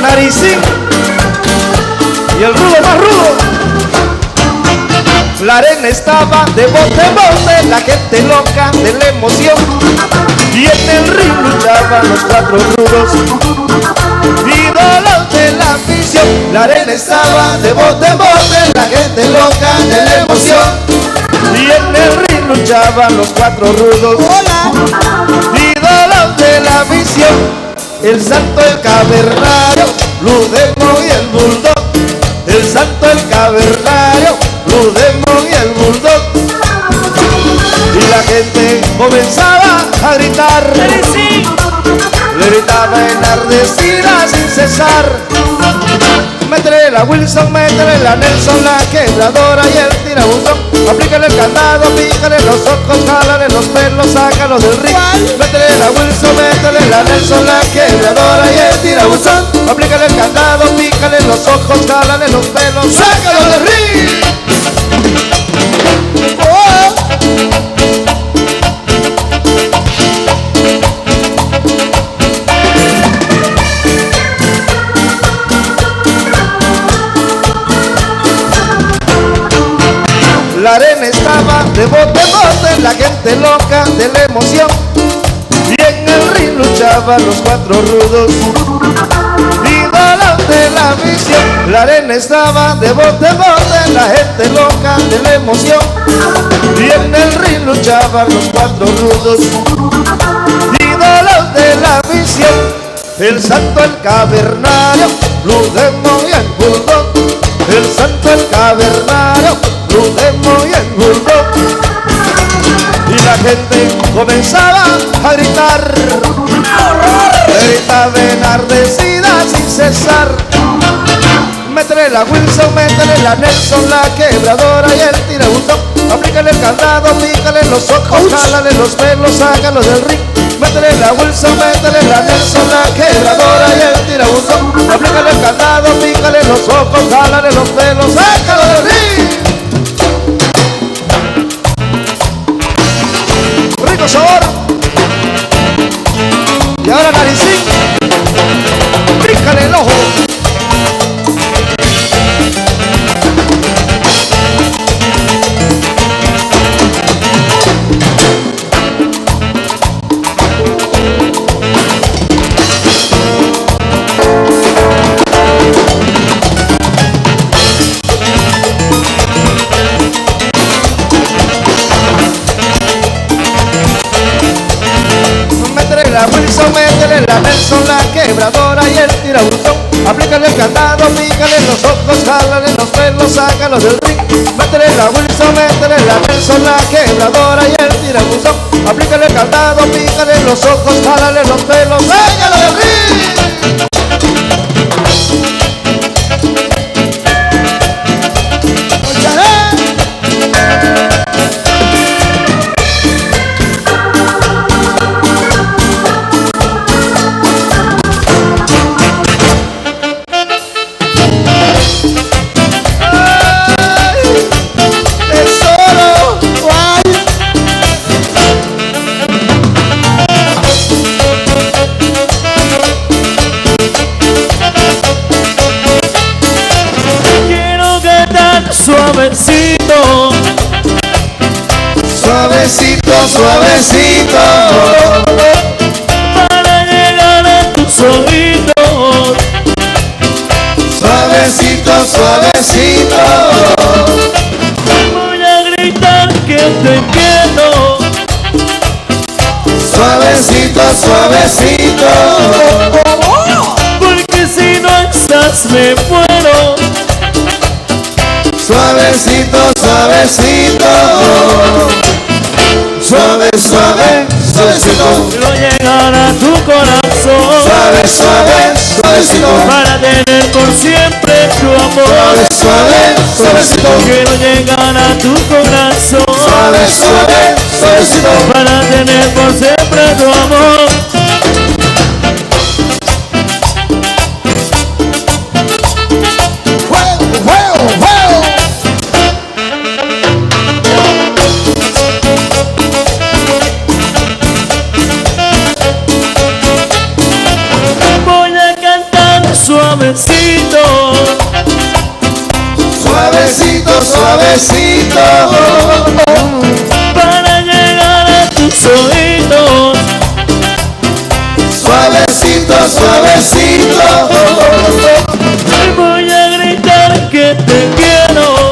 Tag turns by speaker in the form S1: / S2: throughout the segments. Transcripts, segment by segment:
S1: Naricín y el rudo más rudo. La arena estaba de bote en bote, la gente loca de la emoción, y en el ring luchaban los cuatro rudos, ídolos de la afición. La arena estaba de bote en bote, la gente loca de la emoción, y en el ring luchaban los cuatro rudos, ídolos de la afición. El santo, el cavernario, Blue Demon y el bulldog. El santo, el cavernario, Blue Demon y el bulldog. Y la gente comenzaba a gritar, le gritaba enardecida sin cesar. Métele la Wilson, métele la Nelson, la quebradora y el tirabuzón. Aplícale el candado, pícale los ojos, jálale los pelos, sácalo del ring. Métele la Wilson, métele la Nelson, la quebradora y el tirabuzón. Aplícale el candado, pícale los ojos, jálale los pelos, sácalo del ring. La arena estaba de bote en bote, la gente loca de la emoción, y en el ring luchaban los cuatro rudos, ídolos de la visión. La arena estaba de bote en bote, la gente loca de la emoción, y en el ring luchaban los cuatro rudos, ídolos de la visión. El santo, el cavernario, Blue Demon y el bulldog. El santo, el cavernario, Blue Demon y el bulldog. Y la gente comenzaba a gritar, gritaba enardecida sin cesar. Métele la Wilson, métele la Nelson, la quebradora y el tirabuzón. Aplícale el candado, pícale los ojos, jálale los pelos, sácalo del ring. Métele la Wilson, métele la Nelson, la quebradora y el tirabuzón. Aplícale el candado, pícale los ojos, jálale los pelos, sácalo del ring. Rico sabor. Y ahora Naricín, pícale el ojo. La Wilson, métele la Nelson, la quebradora y el tirabuzón. Aplícale el candado, pícale los ojos, jálale los pelos, sácalo del ring. Métele la Wilson, métele la Nelson, la quebradora y el tirabuzón. Aplícale el candado, pícale los ojos, jálale los pelos, sácalo del ring.
S2: Suavecito,
S1: suavecito, suavecito,
S2: para llegar a tus oídos.
S1: Suavecito, suavecito,
S2: voy a gritar que te quiero.
S1: Suavecito, suavecito,
S2: porque si no estás me muero.
S1: Suavecito, suavecito, suave, suave, suavecito.
S2: Quiero llegar a tu corazón.
S1: Suave, suave, suavecito.
S2: Para tener por siempre tu amor.
S1: Suave, suave, suavecito.
S2: Quiero llegar a tu corazón.
S1: Suave, suave, suavecito.
S2: Para tener por siempre tu amor.
S1: suavecito, suavecito,
S2: para llegar a tus oídos.
S1: suavecito, suavecito,
S2: Voy a gritar que te quiero.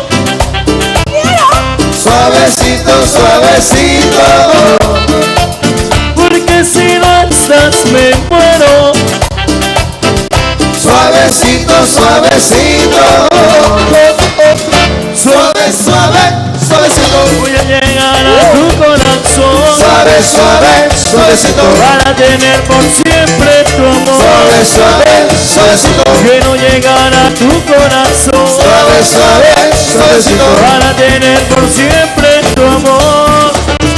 S1: suavecito, suavecito,
S2: Porque si no estás me muero.
S1: suavecito, suavecito, suave, suave, suavecito,
S2: Voy a llegar a tu corazón.
S1: suave, suave, suavecito,
S2: Para tener por siempre tu amor.
S1: suave, suave, suavecito,
S2: Quiero llegar a tu corazón.
S1: suave, suave, suavecito.
S2: Para tener por siempre tu amor.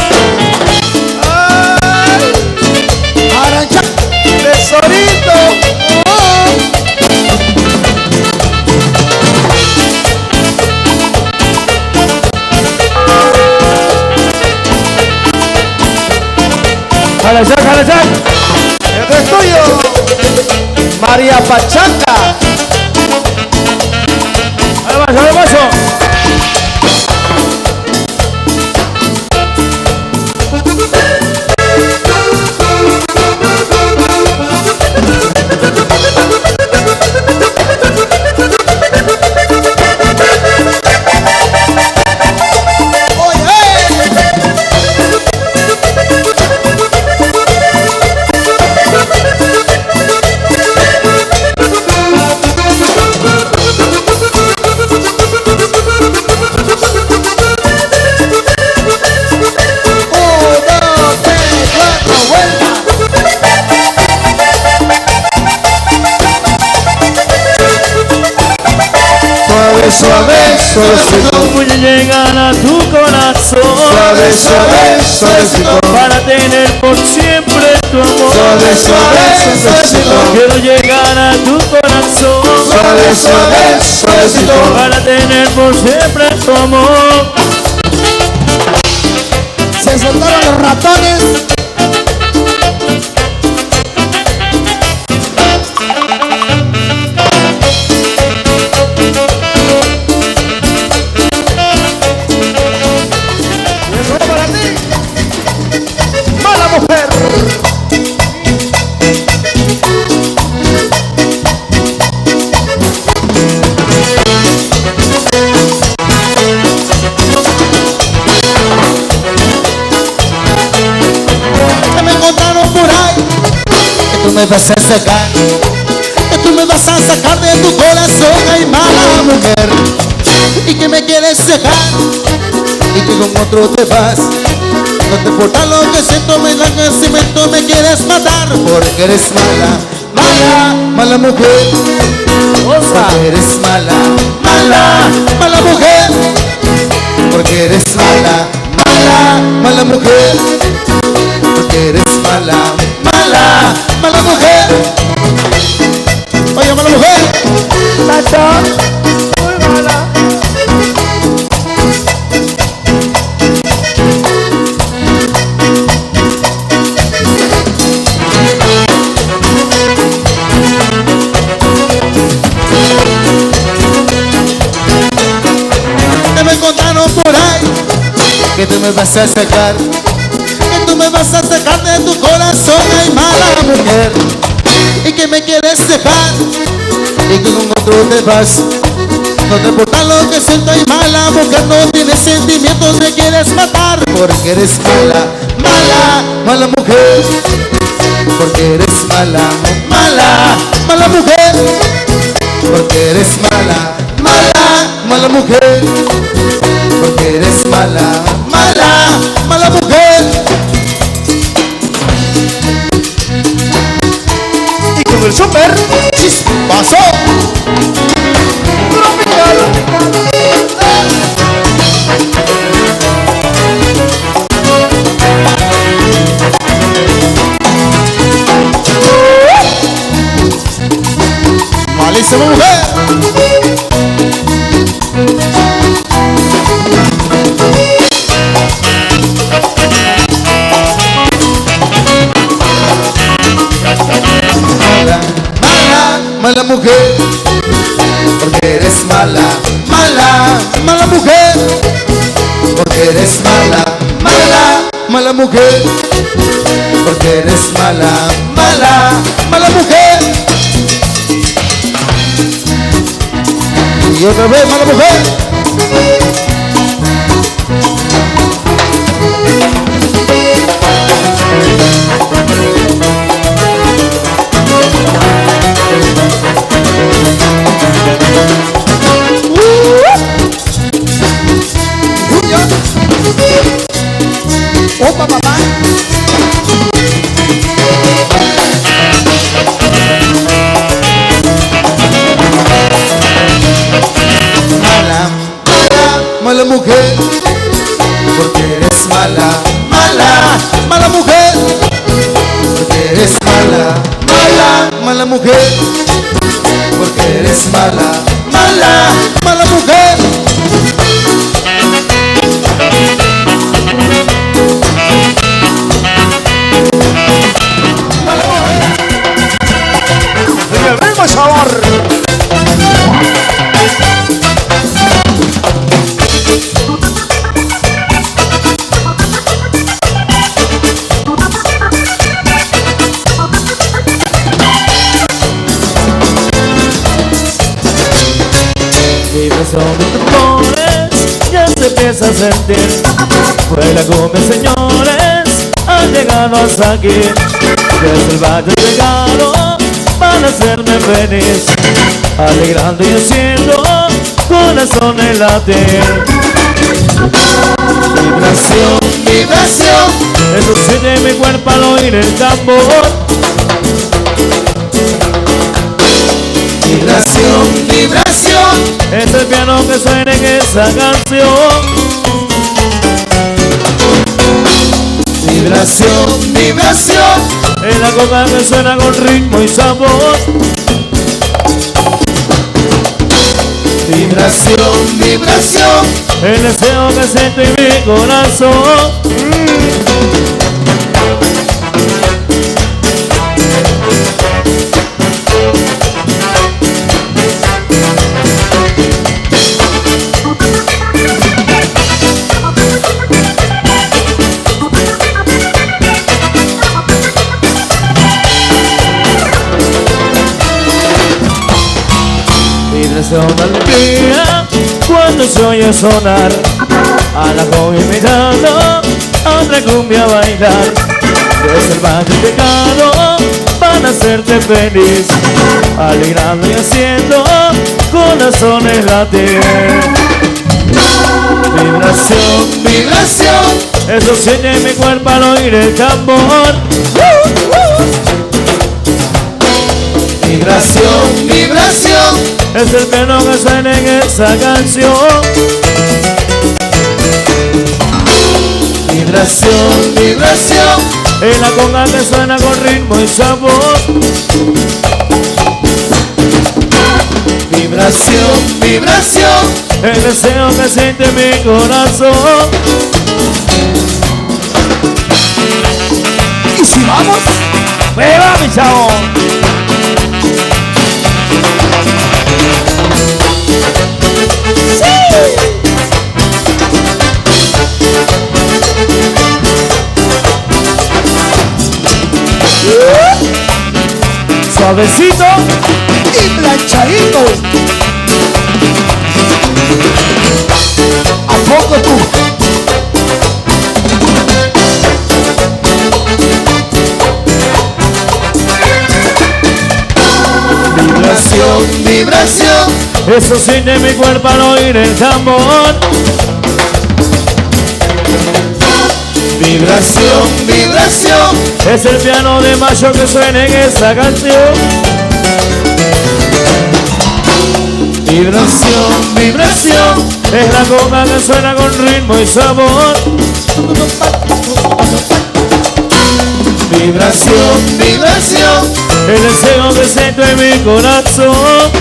S1: Arancha, tesorito.
S2: ¡Jala, Jack, jala, Jack!
S1: Este es tuyo. María Pachaca.
S2: ¡Al paso!
S1: Suave, suavecito,
S2: Voy a llegar a tu corazón.
S1: suave, suave, suavecito,
S2: Para tener por siempre tu amor.
S1: suave, suave, suavecito,
S2: Quiero llegar a tu corazón.
S1: suave, suave, suavecito,
S2: Para tener por siempre tu amor.
S1: se soltaron los ratones. Eso es para ti, mala mujer. Que me contaron por ahí que tú me vas a sacar, que tú me vas a sacar de tu corazón, ay mala mujer, y que me quieres dejar y que con otro te vas. No te importa lo que siento, me da crecimiento, me quieres matar porque eres mala, mala, mala mujer. Porque eres mala, mala, mala mujer. Porque eres mala, mala, mala mujer. Porque eres mala, mala, mala mujer. Oye, mala mujer. Muy mala. Que me contaron por ahí que tú me vas a sacar, que tú me vas a sacar de tu corazón, ay mala mujer, y que me quieres dejar y que con otro te vas. No te importa lo que siento, ay mala mujer, no tienes sentimientos, me quieres matar porque eres mala, mala, mala mujer. Porque eres mala, mala, mala mujer. Porque eres mala, mala, mala mujer. Porque eres mala, mala, mala mujer. Y con el super pasó malísima mujer. mala mujer, porque eres mala, mala, mala mujer, porque eres mala, mala, mala mujer. Y otra vez, mala mujer. Opa, papá. Mala, mala, mala mujer, porque eres mala, mala, mala mujer, porque eres mala, mala, mala mujer, porque eres mala, mala, mala mujer. En el mismo sabor.
S2: Son de temores, ya se empieza a sentir. Fuera cumbia, señores, han llegado hasta aquí. Desde el valle llegaron para hacerme feliz, alegrando y haciendo corazones latir. Vibración,
S1: Vibración,
S2: eso siente mi cuerpo al oír el tambor.
S1: vibración, vibración,
S2: Es el piano que suena en esa canción.
S1: vibración, vibración,
S2: Es la copa que suena con ritmo y sabor.
S1: vibración, vibración,
S2: El deseo que siento en mi corazón. Vibración de alegría cuando se oye sonar a la joven mirando a otra cumbia a bailar. Desde el valle pecado van a hacerte feliz, alegrando y haciendo corazones latir. Vibración,
S1: vibración,
S2: eso siente en mi cuerpo al oír el tambor.
S1: vibración, vibración,
S2: Es el piano que suena en esa canción.
S1: vibración, vibración,
S2: Es la conga que suena con ritmo y sabor.
S1: vibración, vibración,
S2: El deseo que siente mi corazón.
S1: y si vamos,
S2: ¡Viva mi chavo! Suavecito
S1: y planchadito. ¿A poco tú? Vibración, vibración,
S2: eso siente mi cuerpo al oír el tambor.
S1: vibración, vibración,
S2: Es el piano de mayo que suena en esa canción.
S1: vibración, vibración,
S2: Es la conga que suena con ritmo y sabor.
S1: vibración, vibración,
S2: El deseo que siento en mi corazón.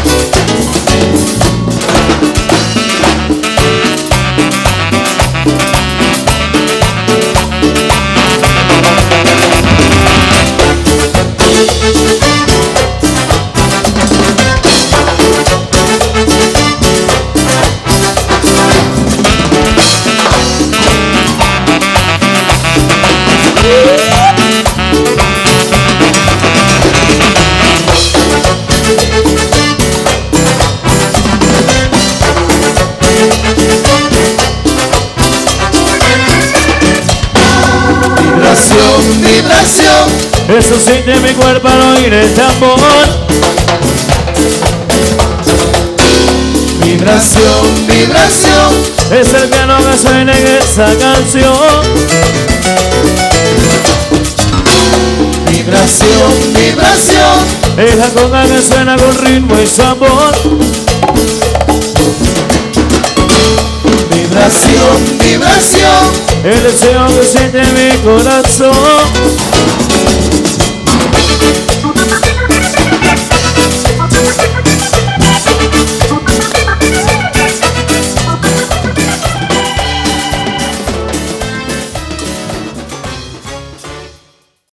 S1: vibración.
S2: Eso siente mi cuerpo al oír el tambor.
S1: Vibración, vibración.
S2: Es el piano que suena en esa canción.
S1: Vibración, vibración.
S2: Es la conga que suena con ritmo y sabor.
S1: Vibración, vibración.
S2: El deseo que siente mi corazón.